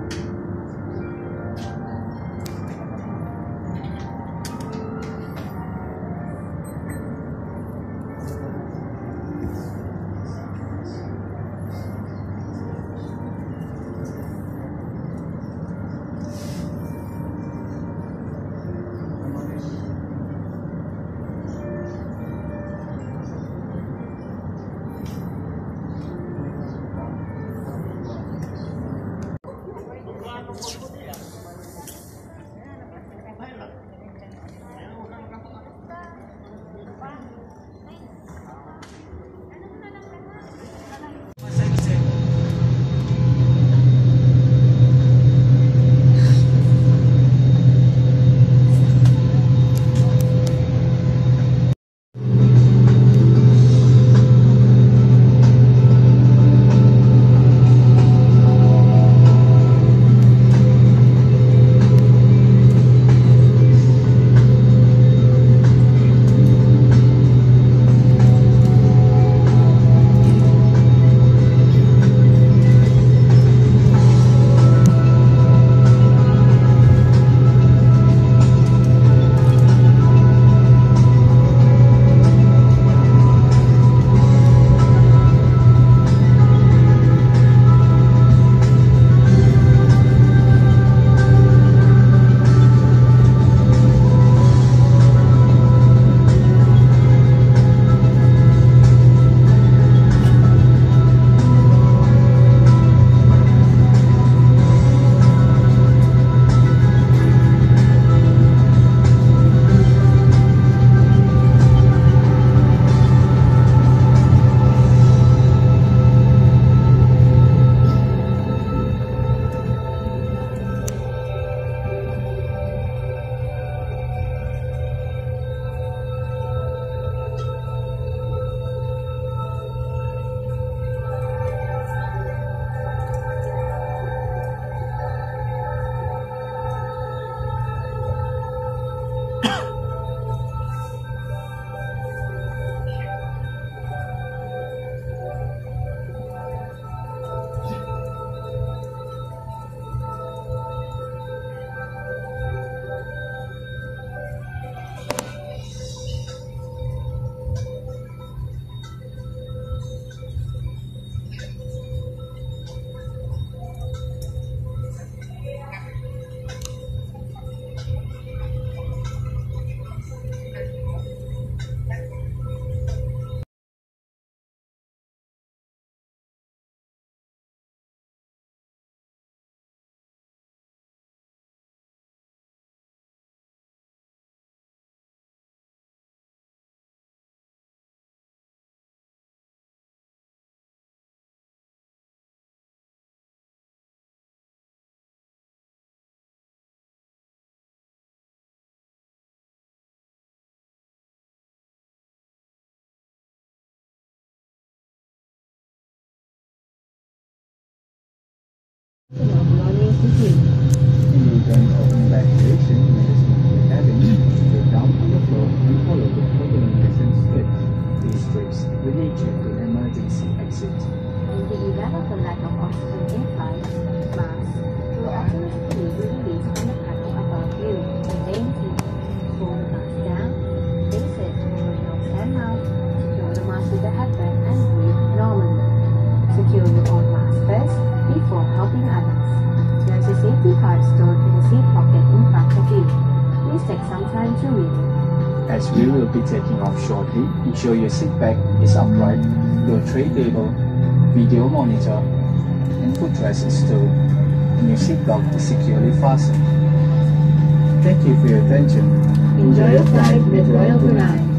In the event of evacuation, members of the cabin go down on the floor and follow the communication strips. These strips will lead you to an emergency exit. In the event of the lack of oxygen in flight, masks will automatically be released on the panel above you and then pull the mask down, place it over your nose and mouth, secure the mask with the headband and breathe normally. Secure your own mask first before helping others. There is a safety card stored in the seat pocket in front of you. Please take some time to read it. As we will be taking off shortly, ensure your seat back is upright, your tray table, video monitor, and footrest is stowed, and your seat belt is securely fastened. Thank you for your attention. Enjoy your flight with Royal Brunei.